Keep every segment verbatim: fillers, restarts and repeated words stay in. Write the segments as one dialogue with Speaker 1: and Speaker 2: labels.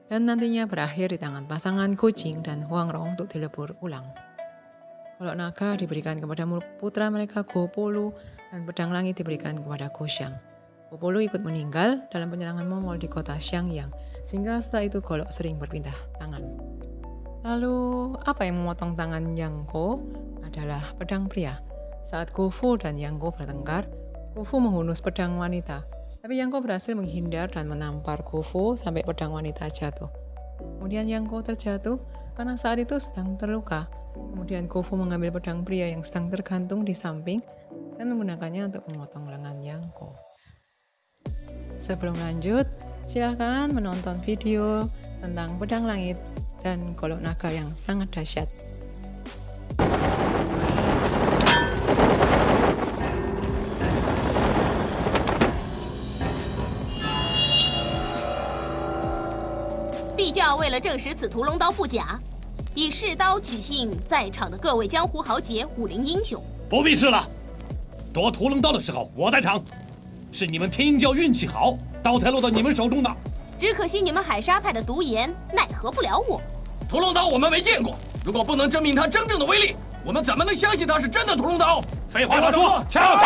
Speaker 1: dan nantinya berakhir di tangan pasangan kucing dan Huangrong untuk dilebur ulang. Golok naga diberikan kepada putra mereka Gopolu dan pedang langit diberikan kepada Goxiang. Gopolu ikut meninggal dalam penyerangan Mongol di kota Xiangyang, sehingga setelah itu Golok sering berpindah tangan. Lalu, apa yang memotong tangan Yang Ko? Adalah pedang pria. Saat Gufu dan Yang Ko bertengkar, Gufu menghunus pedang wanita. Tapi Yang Ko berhasil menghindar dan menampar Gufu sampai pedang wanita jatuh. Kemudian Yang Ko terjatuh karena saat itu sedang terluka. Kemudian Gufu mengambil pedang pria yang sedang tergantung di samping dan menggunakannya untuk memotong lengan Yang Ko. Sebelum lanjut, silakan menonton video tentang pedang langit dan golok naga yang sangat dahsyat.
Speaker 2: 陛教为了证实此屠龙刀不假，以试刀取信在场的各位江湖豪杰、武林英雄。
Speaker 3: 不必试了，夺屠龙刀的时候我在场，是你们天鹰教运气好，刀才落到你们手中的。
Speaker 2: 只可惜你们海沙派的毒言奈何不了我。
Speaker 4: 屠龙刀我们没见过，如果不能证明它真正的威力，我们怎么能相信它是真的屠龙刀？
Speaker 3: 废话少说，
Speaker 4: 抢！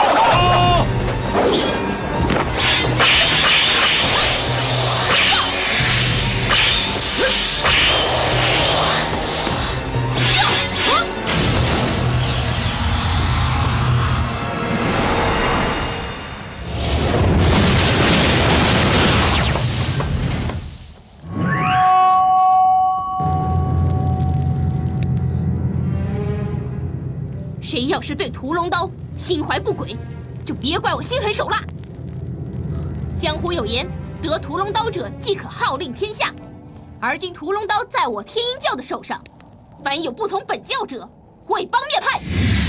Speaker 2: 谁要是对屠龙刀心怀不轨，就别怪我心狠手辣。江湖有言，得屠龙刀者即可号令天下。而今屠龙刀在我天鹰教的手上，凡有不从本教者，毁帮灭派。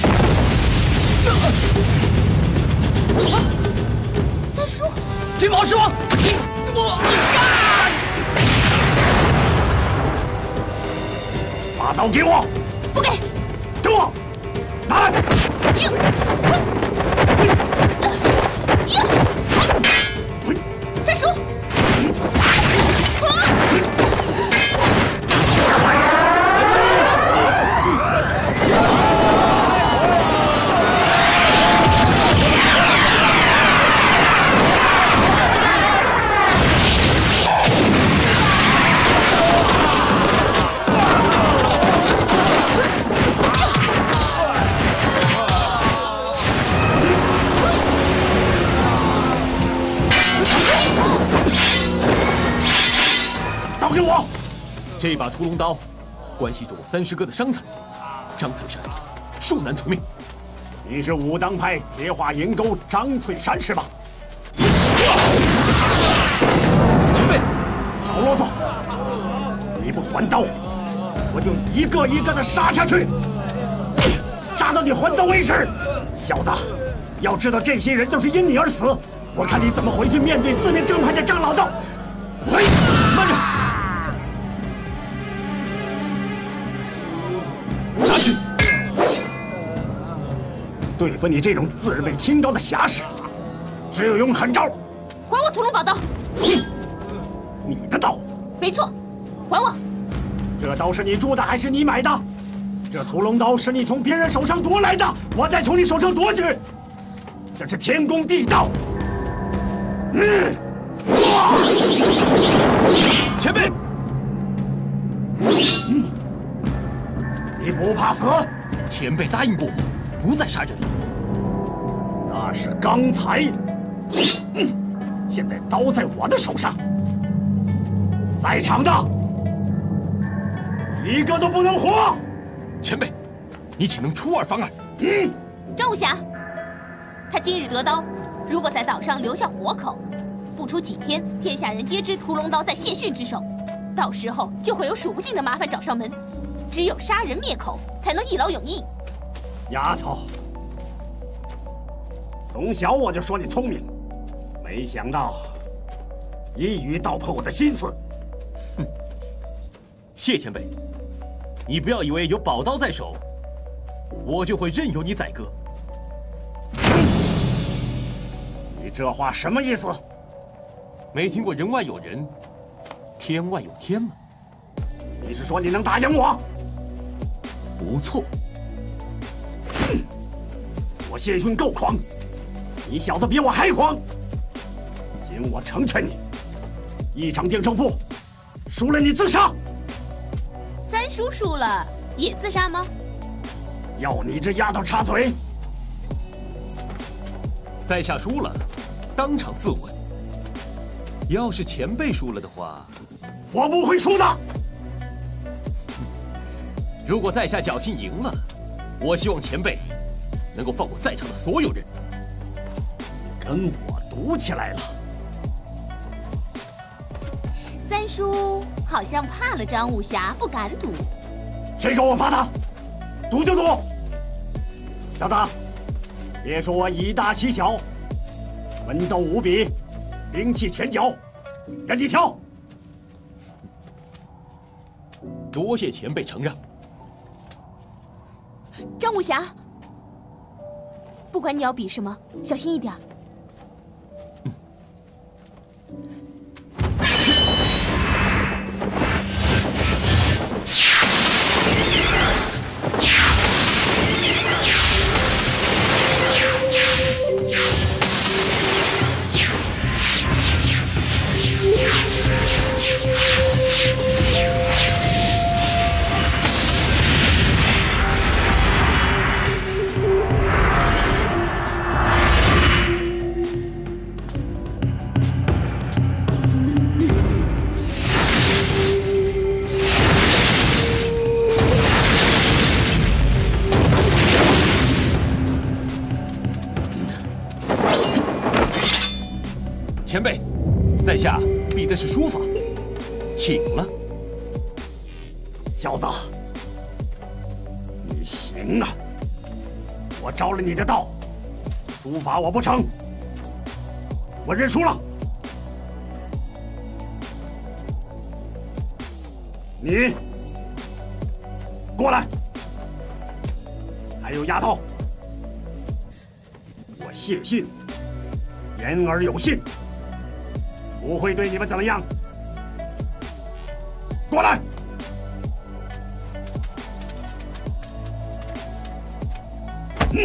Speaker 2: 啊、三叔，
Speaker 4: 金毛狮王，你我
Speaker 3: 把刀给我！
Speaker 2: 不给！
Speaker 3: 给我！来！
Speaker 2: 三叔，
Speaker 3: 给我！
Speaker 4: 这把屠龙刀关系着我三师哥的伤残，张翠山恕难从命。
Speaker 3: 你是武当派铁化银钩张翠山是吧？
Speaker 4: 前辈，
Speaker 3: 少啰嗦！你不还刀，我就一个一个的杀下去，杀到你还刀为止！小子，要知道这些人都是因你而死，我看你怎么回去面对四面正派的张老道！喂，慢着！拿去！对付你这种自备清刀的侠士，只有用狠招。
Speaker 2: 还我屠龙宝刀！
Speaker 3: 你的刀？
Speaker 2: 没错，还我！
Speaker 3: 这刀是你铸的还是你买的？这屠龙刀是你从别人手上夺来的，我再从你手上夺去，这是天公地道。嗯，
Speaker 4: 前辈，
Speaker 3: 嗯，你不怕死？
Speaker 4: 前辈答应过我，不再杀人。
Speaker 3: 那是刚才，嗯，现在刀在我的手上，在场的一个都不能活。
Speaker 4: 前辈，你岂能出尔反尔？
Speaker 3: 嗯，
Speaker 2: 张武侠，他今日得刀，如果在岛上留下活口，不出几天，天下人皆知屠龙刀在谢逊之手，到时候就会有数不尽的麻烦找上门。只有杀人灭口，才能一劳永逸。
Speaker 3: 丫头，从小我就说你聪明，没想到一语道破我的心思。
Speaker 4: 哼，谢前辈，你不要以为有宝刀在手，我就会任由你宰割。
Speaker 3: 你这话什么意思？
Speaker 4: 没听过人外有人， 天外有天嘛。
Speaker 3: 你是说你能打赢我？
Speaker 4: 不错。
Speaker 3: 我谢逊够狂，你小子比我还狂。今我成全你，一场定胜负，输了你自杀。
Speaker 2: 三叔输了也自杀吗？
Speaker 3: 要你这丫头插嘴！
Speaker 4: 在下输了，当场自刎。要是前辈输了的话，
Speaker 3: 我不会输的。
Speaker 4: 如果在下侥幸赢了，我希望前辈能够放过在场的所有人。
Speaker 3: 跟我赌起来了。
Speaker 2: 三叔好像怕了张武侠，不敢赌。
Speaker 3: 谁说我怕他？赌就赌。小子，别说我以大欺小，文斗武比，兵器拳脚，任你挑。
Speaker 4: 多谢前辈承让。
Speaker 2: 张武侠，不管你要比什么，小心一点。
Speaker 4: 嗯。前辈，在下比的是书法，请了。
Speaker 3: 小子，你行啊！我招了你的道，书法我不成，我认输了。你过来，还有丫头，我谢逊言而有信。不会对你们怎么样。过来！嗯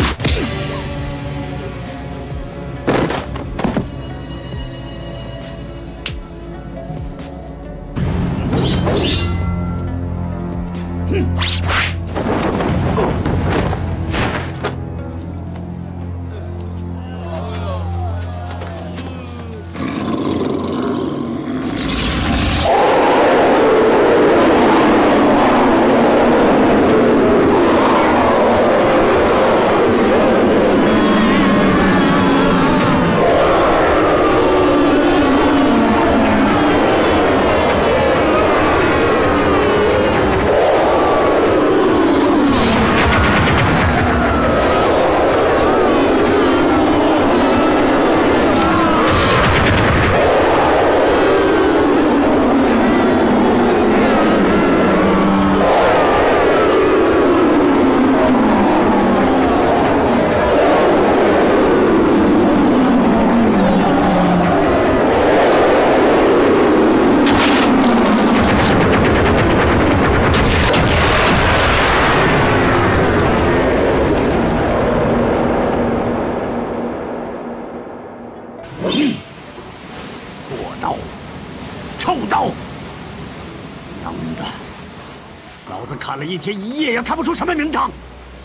Speaker 3: 看了一天一夜也看不出什么名堂。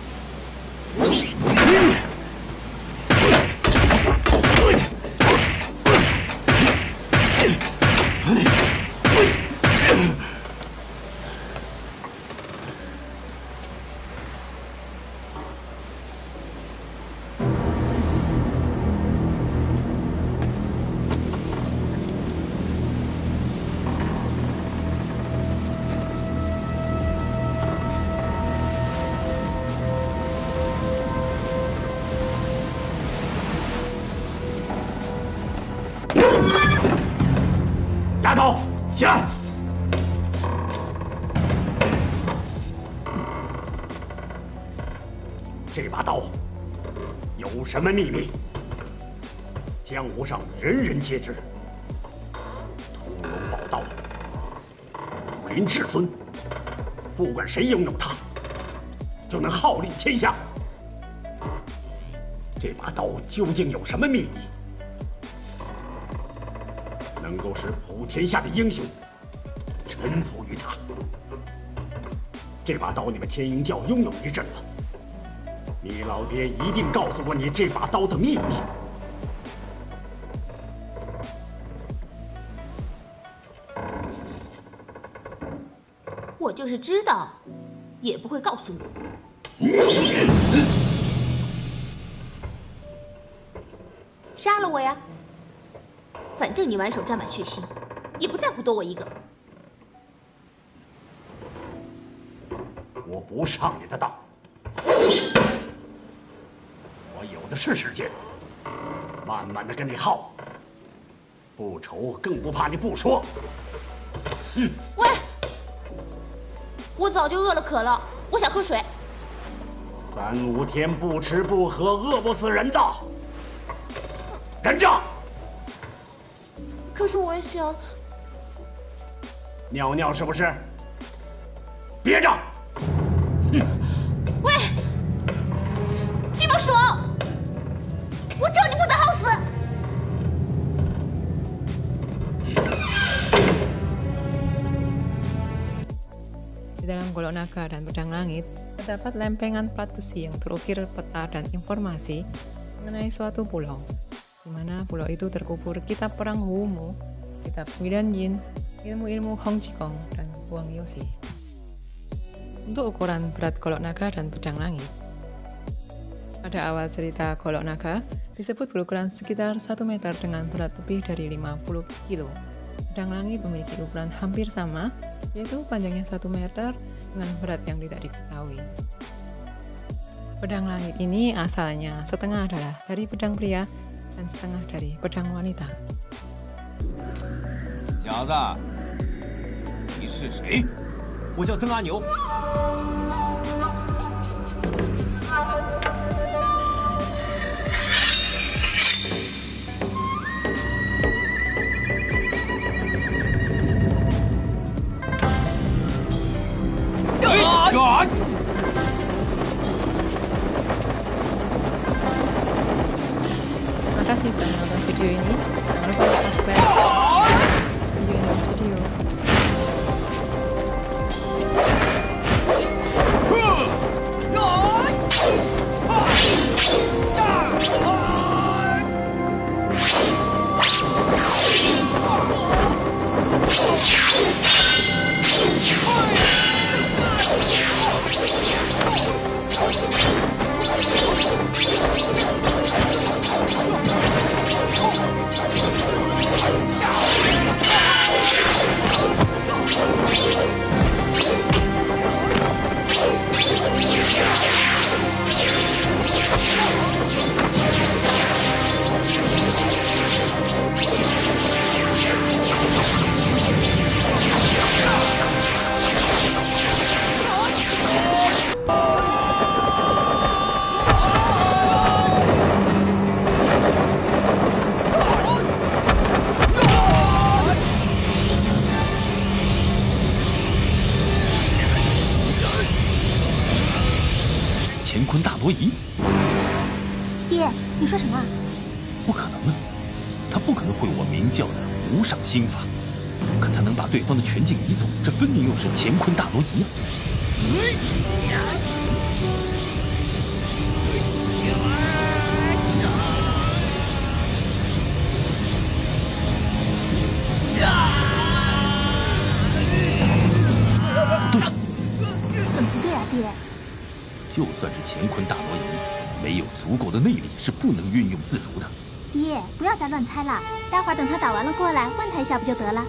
Speaker 3: 丫头，起来！这把刀有什么秘密？江湖上人人皆知。屠龙宝刀， 林至尊，不管谁拥有它，就能号令天下。这把刀究竟有什么秘密，能够使普天下的英雄臣服于它？这把刀你们天鹰教拥有一阵子，你老爹一定告诉过你这把刀的秘密。
Speaker 2: 我就是知道，也不会告诉你。杀了我呀！反正你满手沾满血腥，也不在乎多我一个。
Speaker 3: 我不上你的当，我有的是时间，慢慢的跟你耗。不愁，更不怕你不说。
Speaker 2: 嗯，喂。 我早就饿了渴了，我想喝水。
Speaker 3: 三五天不吃不喝，饿不死人的。忍着。
Speaker 2: 可是我也想
Speaker 3: 尿尿是不是？憋着。
Speaker 2: 哼。喂，鸡毛爽！我知道你不得好死。
Speaker 1: Di dalam golok naga dan pedang langit, terdapat lempengan plat besi yang terukir peta dan informasi mengenai suatu pulau, di mana pulau itu terkubur kitab perang Wumu, kitab sembilan yin, ilmu-ilmu Hong Jikong, dan Huang Yoshi. Untuk ukuran berat golok naga dan pedang langit, pada awal cerita golok naga disebut berukuran sekitar satu meter dengan berat lebih dari lima puluh kilo. Pedang langit memiliki ukuran hampir sama, yaitu panjangnya satu meter dengan berat yang tidak diketahui. Pedang langit ini asalnya setengah adalah dari pedang pria dan setengah dari pedang wanita.
Speaker 4: 小子，你是谁？我叫曾阿牛。
Speaker 1: Terima kasih sudah menonton video ini. Jangan lupa subscribe. See you in the next video.
Speaker 4: 《乾坤大挪移》。
Speaker 2: 爹，你说什么？
Speaker 4: 不可能啊！他不可能会我明教的无上心法，可他能把对方的全境移走，这分明又是乾坤大挪移啊！不对，
Speaker 2: 怎么不对啊，爹？
Speaker 4: 就算是乾坤大挪移，没有足够的内力是不能运用自如的。
Speaker 5: 爹，不要再乱猜了，待会儿等他打完了过来问他一下不就得了？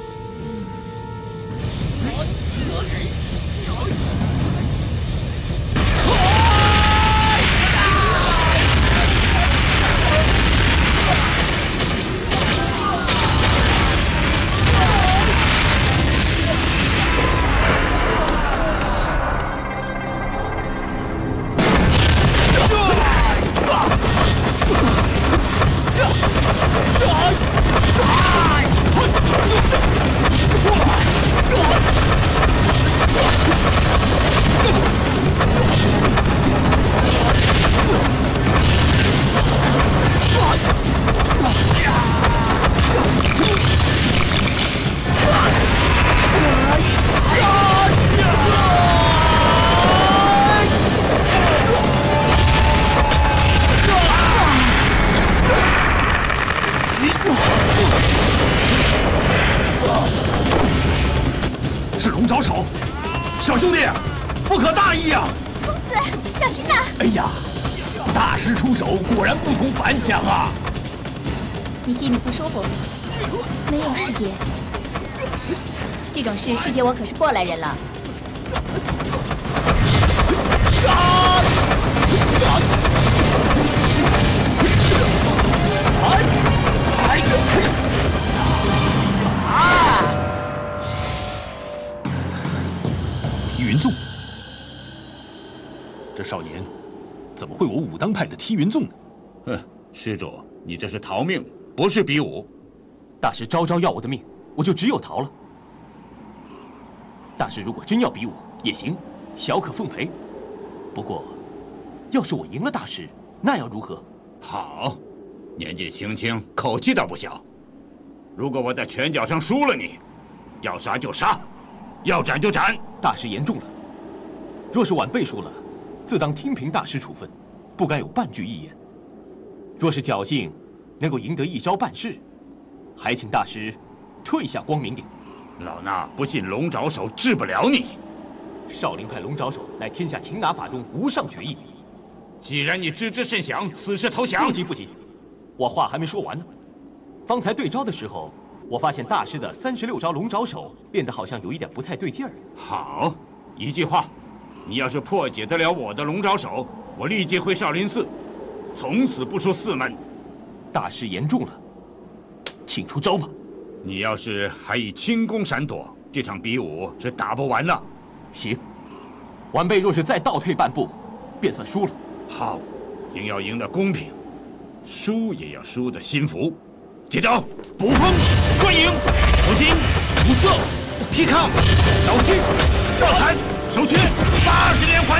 Speaker 4: 是龙爪手，小兄弟，不可大意啊！
Speaker 5: 公子，小心呐！
Speaker 4: 哎呀，大师出手果然不同凡响啊！
Speaker 5: 你心里不舒服？没有，师姐。这种事，师姐我可是过来人了。
Speaker 4: 啊！踢云纵，这少年怎么会我武当派的踢云纵呢？
Speaker 6: 哼，施主，你这是逃命，不是比武。
Speaker 4: 大师招招要我的命，我就只有逃了。大师如果真要比武也行，小可奉陪。不过，要是我赢了大师，那要如何？
Speaker 6: 好，年纪轻轻，口气倒不小。如果我在拳脚上输了你，要杀就杀，要斩就斩。
Speaker 4: 大师言重了，若是晚辈输了，自当听凭大师处分，不敢有半句一言。若是侥幸能够赢得一招半式，还请大师退下光明顶。
Speaker 6: 老衲不信龙爪手治不了你。
Speaker 4: 少林派龙爪手乃天下擒拿法中无上绝艺。
Speaker 6: 既然你知之甚详，此时投降。
Speaker 4: 不急不急，我话还没说完呢。方才对招的时候，我发现大师的三十六招龙爪手练得好像有一点不太对劲儿。
Speaker 6: 好，一句话，你要是破解得了我的龙爪手，我立即回少林寺，从此不出寺门。
Speaker 4: 大师言重了，请出招吧。
Speaker 6: 你要是还以轻功闪躲，这场比武是打不完的。
Speaker 4: 行，晚辈若是再倒退半步，便算输了。
Speaker 6: 好，赢要赢得公平，输也要输得心服。接招，捕风捉影，突进无色，劈抗，倒虚，倒残，手缺，八十连环。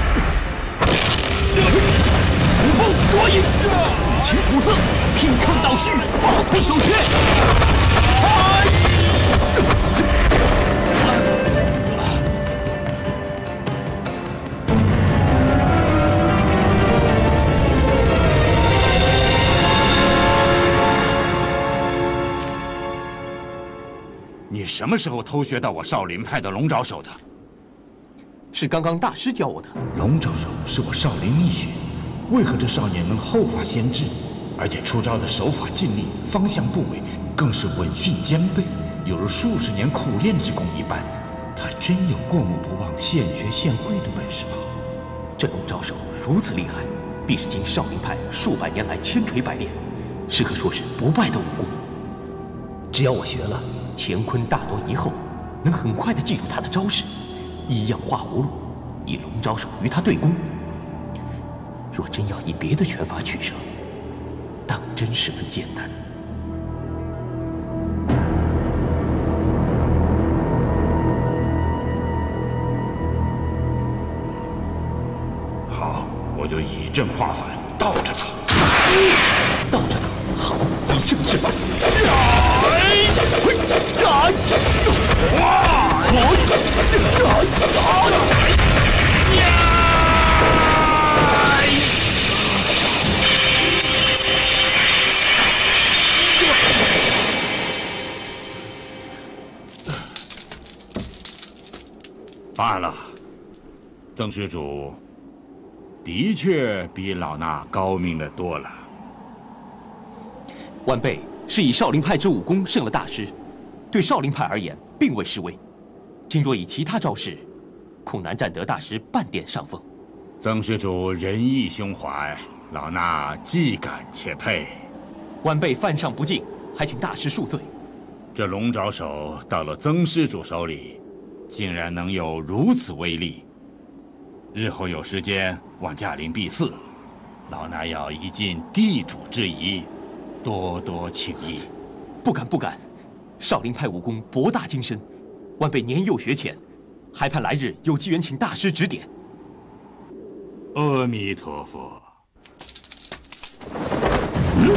Speaker 4: 捕风捉影，纵情虎色，劈抗倒虚，爆残手缺。
Speaker 6: 你什么时候偷学到我少林派的龙爪手的？
Speaker 4: 是刚刚大师教我的。
Speaker 7: 龙爪手是我少林秘学，为何这少年能后发先至？而且出招的手法尽力，方向不违，更是稳训兼备，有如数十年苦练之功一般。他真有过目不忘、现学现会的本事吗？
Speaker 4: 这龙爪手如此厉害，必是经少林派数百年来千锤百炼，是可说是不败的武功。只要我学了，乾坤大挪移后，能很快的记住他的招式，一样画葫芦，以龙爪手与他对攻。若真要以别的拳法取胜，当真十分艰难。
Speaker 6: 好，我就以正化反，倒着打。
Speaker 4: 倒着打，好，以正制反。
Speaker 6: 罢了，曾施主的确比老衲高明的多了。
Speaker 4: 晚辈是以少林派之武功胜了大师，对少林派而言并未失威。今若以其他招式，恐难占得大师半点上风。
Speaker 6: 曾施主仁义胸怀，老衲既感且佩。
Speaker 4: 晚辈犯上不敬，还请大师恕罪。
Speaker 6: 这龙爪手到了曾施主手里，竟然能有如此威力。日后有时间往驾临敝寺，老衲要一尽地主之谊，多多请益。
Speaker 4: 不敢不敢，少林派武功博大精深，晚辈年幼学浅，还盼来日有机缘请大师指点。
Speaker 6: 阿弥陀佛。
Speaker 4: 嗯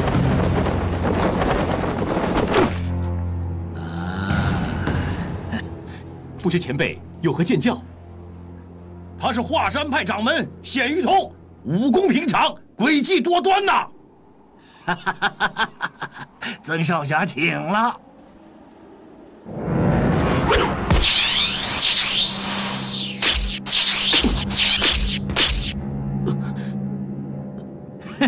Speaker 4: 不知前辈有何见教？
Speaker 3: 他是华山派掌门鲜于通，武功平常，诡计多端呐！哈哈哈哈哈！曾少侠请了。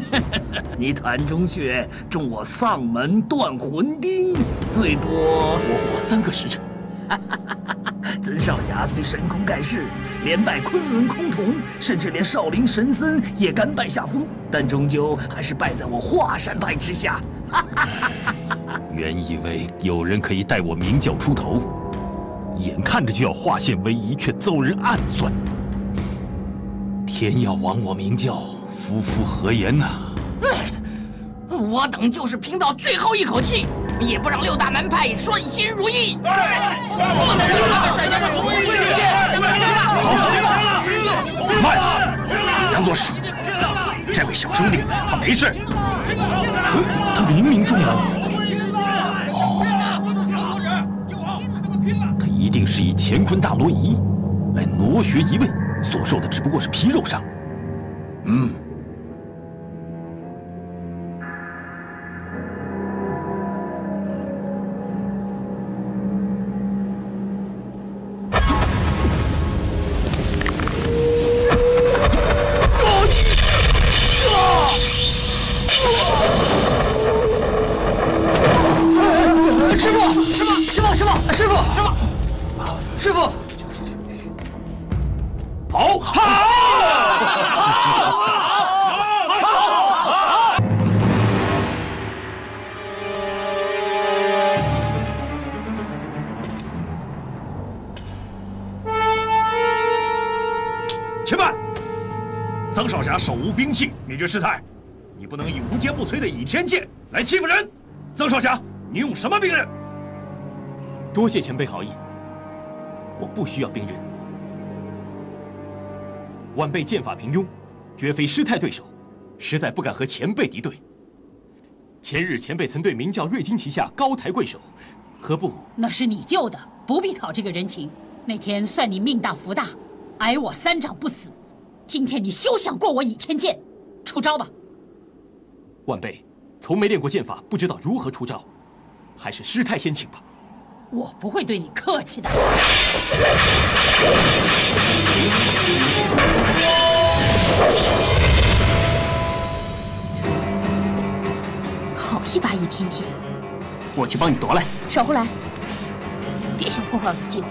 Speaker 3: 你潭中穴中我丧门断魂钉，最多
Speaker 4: 活过三个时辰。
Speaker 3: 曾少侠虽神功盖世，连败昆仑崆峒，甚至连少林神僧也甘拜下风，但终究还是败在我华山派之下。
Speaker 4: 原以为有人可以带我明教出头，眼看着就要化险为夷，却遭人暗算。天要亡我明教，夫妇何言呐、啊？
Speaker 8: 哎，我等就是拼到最后一口气，也不让六大门派顺心如意。不能让他们闪现着红衣世界！
Speaker 4: 慢，杨作史，这位小兄弟他没事。呃，他明明中了。哦，他一定是以乾坤大挪移来挪学移位，所受的只不过是皮肉伤。嗯。
Speaker 3: 且慢！曾少侠手无兵器，灭绝师太，你不能以无坚不摧的倚天剑来欺负人。曾少侠，你用什么兵刃？
Speaker 4: 多谢前辈好意，我不需要兵刃。晚辈剑法平庸，绝非师太对手，实在不敢和前辈敌对。前日前辈曾对明教瑞金旗下高抬贵手，何不？
Speaker 9: 那是你救的，不必讨这个人情。那天算你命大福大，挨我三掌不死。今天你休想过我倚天剑，出招吧！
Speaker 4: 晚辈从没练过剑法，不知道如何出招，还是师太先请吧。
Speaker 9: 我不会对你客气的。
Speaker 2: 好一把倚天剑，
Speaker 4: 我去帮你夺来。
Speaker 2: 少胡来，别想破坏我的计划。